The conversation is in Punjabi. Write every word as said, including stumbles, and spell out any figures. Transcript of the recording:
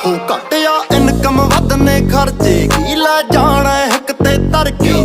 ਹੋ ਘਟਿਆ ਇਨਕਮ ਵੱਧ ਨੇ ਖਰਚੇ ਕੀ ਲੈ ਜਾਣਾ